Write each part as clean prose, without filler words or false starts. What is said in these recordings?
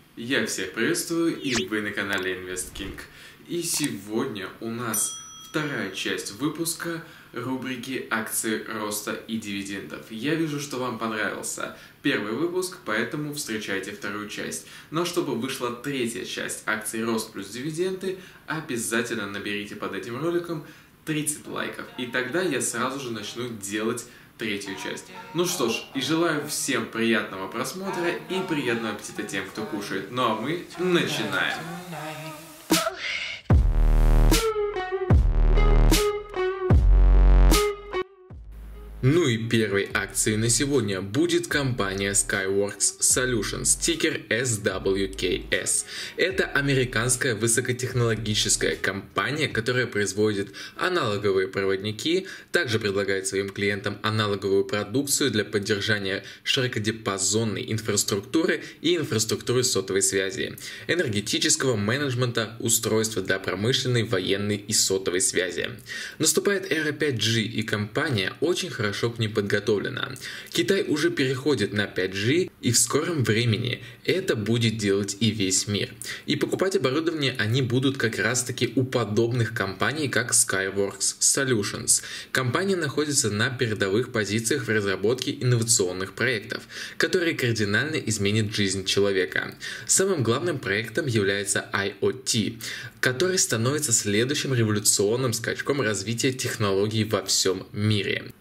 Я всех приветствую, и вы на канале InvestKing. И сегодня у нас вторая часть выпуска рубрики «Акции роста и дивидендов». Я вижу, что вам понравился первый выпуск, поэтому встречайте вторую часть. Но чтобы вышла третья часть «Акции рост плюс дивиденды», обязательно наберите под этим роликом 30 лайков. И тогда я сразу же начну делать третью часть. Ну что ж, и желаю всем приятного просмотра и приятного аппетита тем, кто кушает. Ну а мы начинаем. Ну и первой акцией на сегодня будет компания Skyworks Solutions, тикер SWKS. Это американская высокотехнологическая компания, которая производит аналоговые проводники, также предлагает своим клиентам аналоговую продукцию для поддержания широкодиапазонной инфраструктуры и инфраструктуры сотовой связи, энергетического менеджмента, устройства для промышленной, военной и сотовой связи. Наступает эра 5G, и компания очень хорошо к ней подготовлена. Китай уже переходит на 5G, и в скором времени это будет делать и весь мир. И покупать оборудование они будут как раз таки у подобных компаний, как Skyworks Solutions. Компания находится на передовых позициях в разработке инновационных проектов, которые кардинально изменят жизнь человека. Самым главным проектом является IoT, который становится следующим революционным скачком развития технологий во всем мире.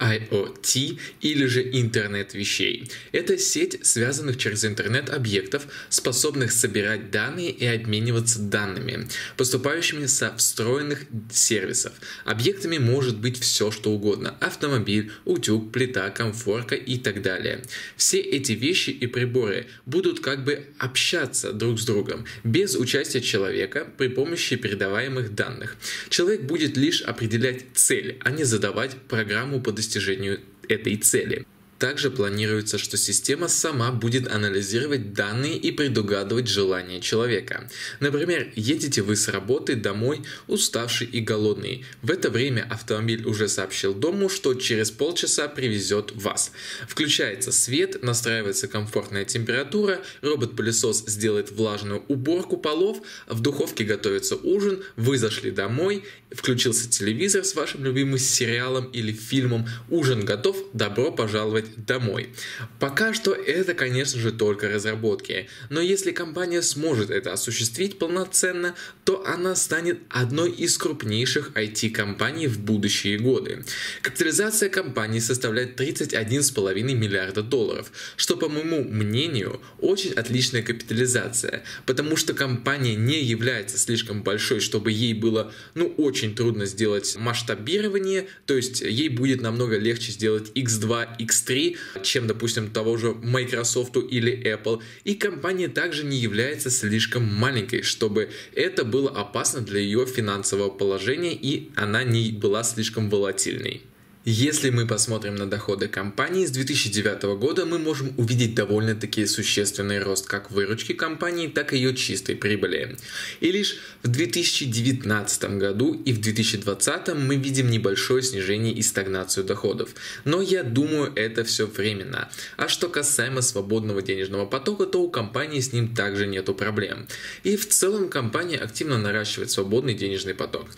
IoT или же интернет вещей. Это сеть связанных через интернет объектов, способных собирать данные и обмениваться данными, поступающими со встроенных сервисов. Объектами может быть все что угодно: автомобиль, утюг, плита, комфорка и так далее. Все эти вещи и приборы будут как бы общаться друг с другом, без участия человека при помощи передаваемых данных. Человек будет лишь определять цель, а не задавать программу по достижению этой цели. Также планируется, что система сама будет анализировать данные и предугадывать желания человека. Например, едете вы с работы домой уставший и голодный. В это время автомобиль уже сообщил дому, что через полчаса привезет вас. Включается свет, настраивается комфортная температура, робот-пылесос сделает влажную уборку полов, в духовке готовится ужин, вы зашли домой, включился телевизор с вашим любимым сериалом или фильмом, ужин готов, добро пожаловать домой. Пока что это, конечно же, только разработки, но если компания сможет это осуществить полноценно, то она станет одной из крупнейших IT-компаний в будущие годы. Капитализация компании составляет $31,5 миллиарда, что, по моему мнению, очень отличная капитализация, потому что компания не является слишком большой, чтобы ей было, очень трудно сделать масштабирование, то есть ей будет намного легче сделать X2, X3, чем, допустим, того же Microsoft или Apple. И компания также не является слишком маленькой, чтобы это было опасно для ее финансового положения, и она не была слишком волатильной. Если мы посмотрим на доходы компании с 2009 года, мы можем увидеть довольно-таки существенный рост как выручки компании, так и ее чистой прибыли. И лишь в 2019 году и в 2020 мы видим небольшое снижение и стагнацию доходов. Но я думаю, это все временно. А что касаемо свободного денежного потока, то у компании с ним также нету проблем. И в целом компания активно наращивает свободный денежный поток.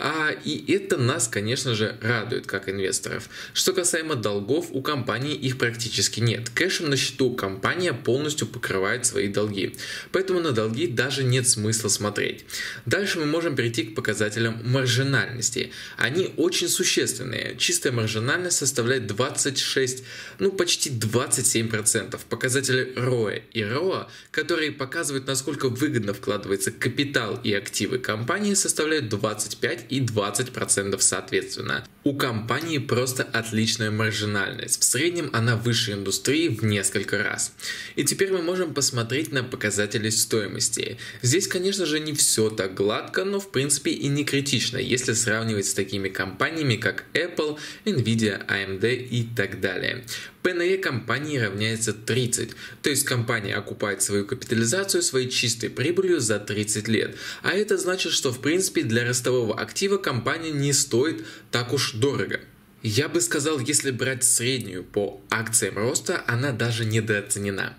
И это нас, конечно же, радует как инвесторов. Что касаемо долгов, у компании их практически нет. Кэшем на счету компания полностью покрывает свои долги, поэтому на долги даже нет смысла смотреть. Дальше мы можем перейти к показателям маржинальности. Они очень существенные. Чистая маржинальность составляет 26, почти 27%. Показатели ROE и ROA, которые показывают, насколько выгодно вкладывается капитал и активы компании, составляют 25 и 20% соответственно. У компании просто отличная маржинальность. В среднем она выше индустрии в несколько раз. И теперь мы можем посмотреть на показатели стоимости. Здесь, конечно же, не все так гладко, но в принципе и не критично, если сравнивать с такими компаниями, как Apple, Nvidia, AMD и так далее. P/E компании равняется 30, то есть компания окупает свою капитализацию своей чистой прибылью за 30 лет. А это значит, что в принципе для ростового актива компания не стоит так уж дорого. Я бы сказал, если брать среднюю по акциям роста, она даже недооценена.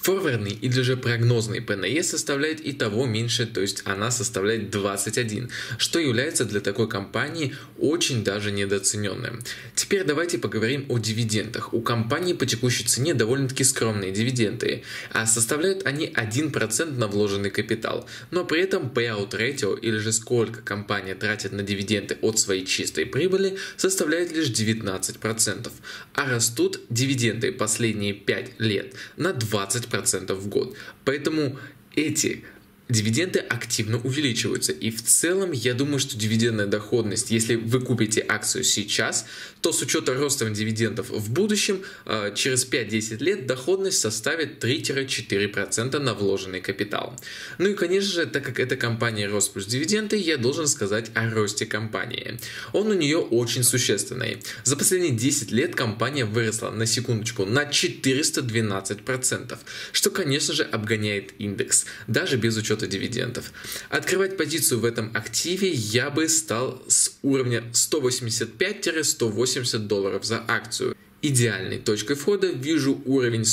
Форвардный или же прогнозный ПНЕ составляет и того меньше, то есть она составляет 21, что является для такой компании очень даже недооцененным. Теперь давайте поговорим о дивидендах. У компании по текущей цене довольно-таки скромные дивиденды, а составляют они 1% на вложенный капитал, но при этом payout ratio или же сколько компания тратит на дивиденды от своей чистой прибыли составляет лишь 19%, а растут дивиденды последние 5 лет на 20% в год. Поэтому эти дивиденды активно увеличиваются. И в целом, я думаю, что дивидендная доходность, если вы купите акцию сейчас, то с учетом роста дивидендов в будущем, через 5-10 лет доходность составит 3-4% на вложенный капитал. Ну и, конечно же, так как это компания рост плюс дивиденды, я должен сказать о росте компании. Он у нее очень существенный. За последние 10 лет компания выросла, на секундочку, на 412%, что, конечно же, обгоняет индекс, даже без учета дивидендов. Открывать позицию в этом активе я бы стал с уровня $185-180 за акцию. Идеальной точкой входа вижу уровень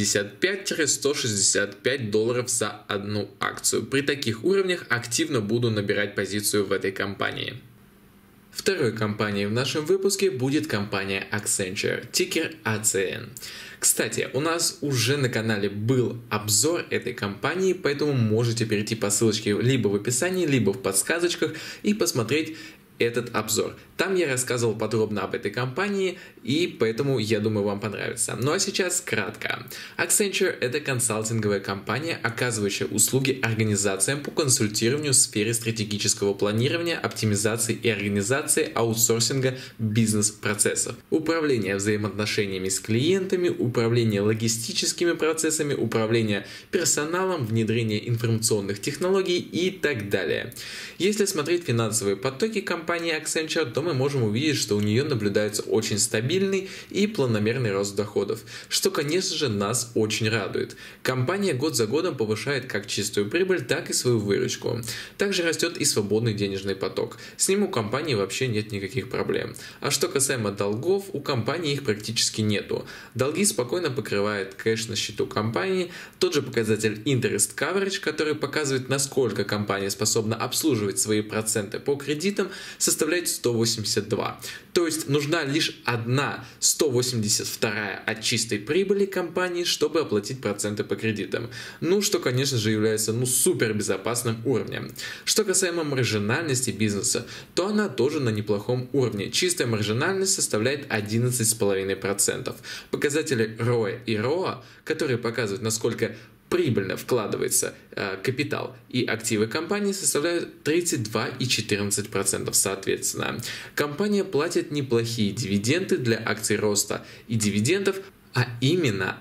$155-165 за одну акцию. При таких уровнях активно буду набирать позицию в этой компании. Второй компанией в нашем выпуске будет компания Accenture, тикер ACN. Кстати, у нас уже на канале был обзор этой компании, поэтому можете перейти по ссылочке либо в описании, либо в подсказочках и посмотреть этот обзор. Там я рассказывал подробно об этой компании, и поэтому, я думаю, вам понравится. Ну а сейчас кратко. Accenture – это консалтинговая компания, оказывающая услуги организациям по консультированию в сфере стратегического планирования, оптимизации и организации аутсорсинга бизнес-процессов, управления взаимоотношениями с клиентами, управления логистическими процессами, управления персоналом, внедрение информационных технологий и так далее. Если смотреть финансовые потоки компании Accenture, то мы можем увидеть, что у нее наблюдается очень стабильный и планомерный рост доходов, что, конечно же, нас очень радует. Компания год за годом повышает как чистую прибыль, так и свою выручку. Также растет и свободный денежный поток. С ним у компании вообще нет никаких проблем. А что касаемо долгов, у компании их практически нету. Долги спокойно покрывает кэш на счету компании, тот же показатель Interest Coverage, который показывает, насколько компания способна обслуживать свои проценты по кредитам, составляет 182. То есть нужна лишь одна 182 от чистой прибыли компании, чтобы оплатить проценты по кредитам. Ну, что, конечно же, является супер безопасным уровнем. Что касаемо маржинальности бизнеса, то она тоже на неплохом уровне. Чистая маржинальность составляет 11,5%. Показатели ROE и ROA, которые показывают, насколько прибыльно вкладывается капитал и активы компании, составляют 32 и 14% соответственно. Компания платит неплохие дивиденды для акций роста и дивидендов, а именно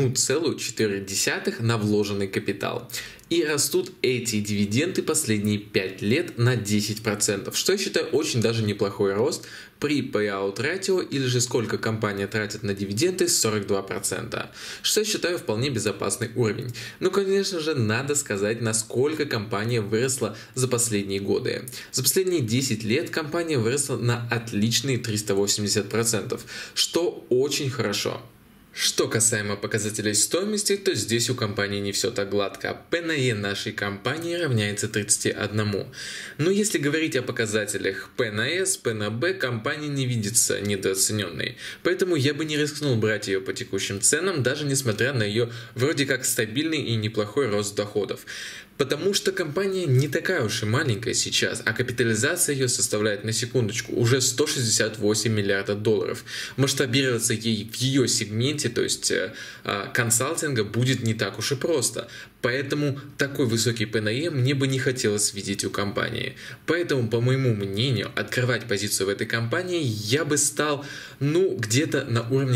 1,4 на вложенный капитал. И растут эти дивиденды последние 5 лет на 10%, что я считаю очень даже неплохой рост при payout ratio, или же сколько компания тратит на дивиденды, 42%, что я считаю вполне безопасный уровень. Но, конечно же, надо сказать, насколько компания выросла за последние годы. За последние 10 лет компания выросла на отличные 380%, что очень хорошо. Что касаемо показателей стоимости, то здесь у компании не все так гладко. ПНЕ нашей компании равняется 31. Но если говорить о показателях ПНС, ПНБ, компания не видится недооцененной. Поэтому я бы не рискнул брать ее по текущим ценам, даже несмотря на ее вроде как стабильный и неплохой рост доходов. Потому что компания не такая уж и маленькая сейчас, а капитализация ее составляет, на секундочку, уже $168 миллиардов. Масштабироваться ей в ее сегменте, то есть консалтинга, будет не так уж и просто. Поэтому такой высокий ПНЕ мне бы не хотелось видеть у компании. Поэтому, по моему мнению, открывать позицию в этой компании я бы стал, где-то на уровне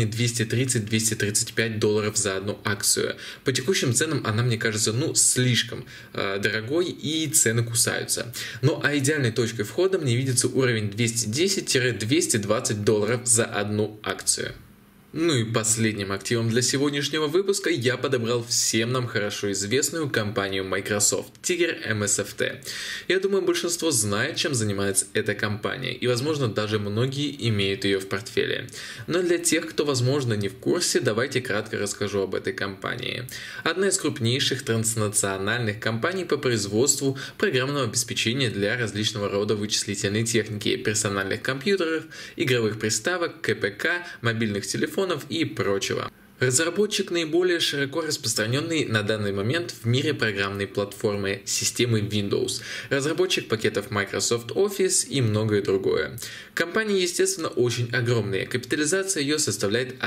$230-235 за одну акцию. По текущим ценам она, мне кажется, слишком дорогой, и цены кусаются. Ну а идеальной точкой входа мне видится уровень $210-220 за одну акцию. Ну и последним активом для сегодняшнего выпуска я подобрал всем нам хорошо известную компанию Microsoft, тикер MSFT. Я думаю, большинство знает, чем занимается эта компания, и возможно даже многие имеют ее в портфеле. Но для тех, кто возможно не в курсе, давайте кратко расскажу об этой компании. Одна из крупнейших транснациональных компаний по производству программного обеспечения для различного рода вычислительной техники, персональных компьютеров, игровых приставок, КПК, мобильных телефонов и прочего. Разработчик наиболее широко распространенный на данный момент в мире программной платформы системы Windows, разработчик пакетов Microsoft Office и многое другое. Компания, естественно, очень огромная, капитализация ее составляет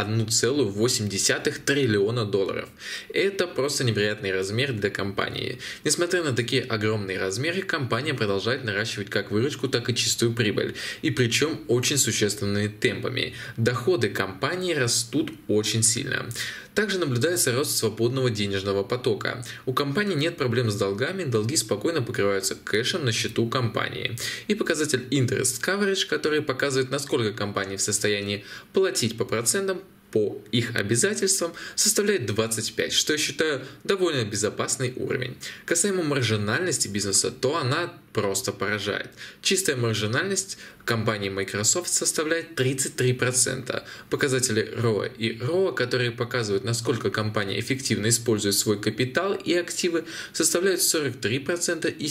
1,8 триллиона долларов. Это просто невероятный размер для компании. Несмотря на такие огромные размеры, компания продолжает наращивать как выручку, так и чистую прибыль, и причем очень существенными темпами. Доходы компании растут очень сильно. Также наблюдается рост свободного денежного потока. У компании нет проблем с долгами, долги спокойно покрываются кэшем на счету компании. И показатель Interest Coverage, который показывает, насколько компания в состоянии платить по процентам по их обязательствам, составляет 25, что я считаю довольно безопасный уровень. Касаемо маржинальности бизнеса, то она просто поражает. Чистая маржинальность компании Microsoft составляет 33%. Показатели ROA и ROA, которые показывают, насколько компания эффективно использует свой капитал и активы, составляют 43% и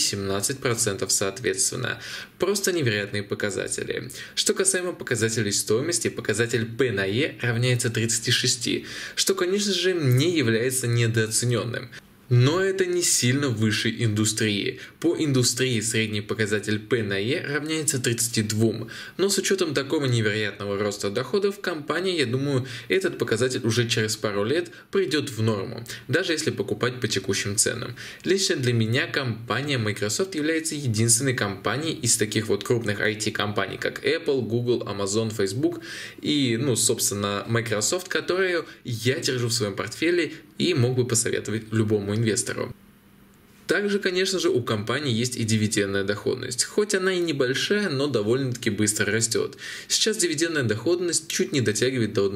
17% соответственно. Просто невероятные показатели. Что касаемо показателей стоимости, показатель P на E равняется 36, что, конечно же, не является недооцененным. Но это не сильно выше индустрии. По индустрии средний показатель P на E равняется 32. Но с учетом такого невероятного роста доходов, компания, я думаю, этот показатель уже через пару лет придет в норму, даже если покупать по текущим ценам. Лично для меня компания Microsoft является единственной компанией из таких вот крупных IT-компаний, как Apple, Google, Amazon, Facebook и, собственно, Microsoft, которую я держу в своем портфеле и мог бы посоветовать любому инвестору. Также, конечно же, у компании есть и дивидендная доходность. Хоть она и небольшая, но довольно-таки быстро растет. Сейчас дивидендная доходность чуть не дотягивает до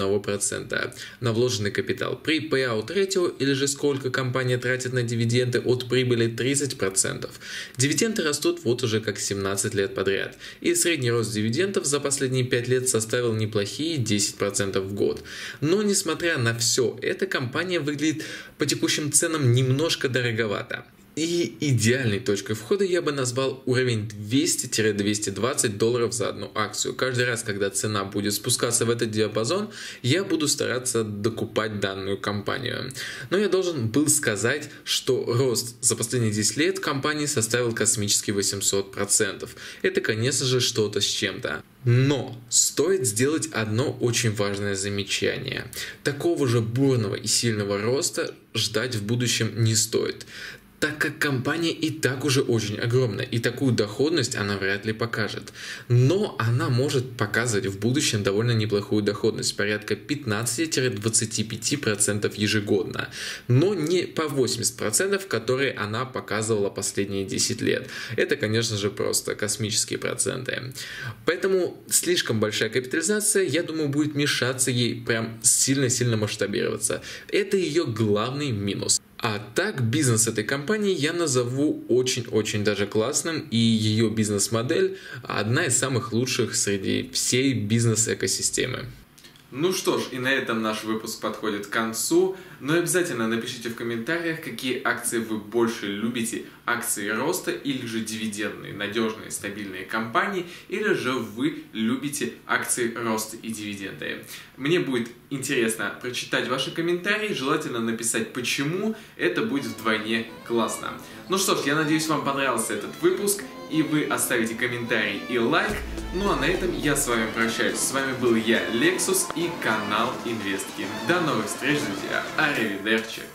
1% на вложенный капитал. При payout ratio, или же сколько компания тратит на дивиденды от прибыли, 30%. Дивиденды растут вот уже как 17 лет подряд. И средний рост дивидендов за последние 5 лет составил неплохие 10% в год. Но несмотря на все, эта компания выглядит по текущим ценам немножко дороговато. И идеальной точкой входа я бы назвал уровень 200-220 долларов за одну акцию. Каждый раз, когда цена будет спускаться в этот диапазон, я буду стараться докупать данную компанию. Но я должен был сказать, что рост за последние 10 лет компании составил космические 800%. Это, конечно же, что-то с чем-то. Но стоит сделать одно очень важное замечание. Такого же бурного и сильного роста ждать в будущем не стоит, так как компания и так уже очень огромная, и такую доходность она вряд ли покажет. Но она может показывать в будущем довольно неплохую доходность, порядка 15-25% ежегодно, но не по 80%, которые она показывала последние 10 лет. Это, конечно же, просто космические проценты. Поэтому слишком большая капитализация, я думаю, будет мешаться ей прям сильно-сильно масштабироваться. Это ее главный минус. А так, бизнес этой компании я назову очень-очень даже классным, и ее бизнес-модель одна из самых лучших среди всей бизнес-экосистемы. Ну что ж, и на этом наш выпуск подходит к концу, но обязательно напишите в комментариях, какие акции вы больше любите, акции роста или же дивидендные, надежные, стабильные компании, или же вы любите акции роста и дивиденды. Мне будет интересно прочитать ваши комментарии, желательно написать почему, это будет вдвойне классно. Ну что ж, я надеюсь, вам понравился этот выпуск, и вы оставите комментарий и лайк. Ну а на этом я с вами прощаюсь. С вами был я, Lexus, и канал InvestKing. До новых встреч, друзья. Аривидерчи.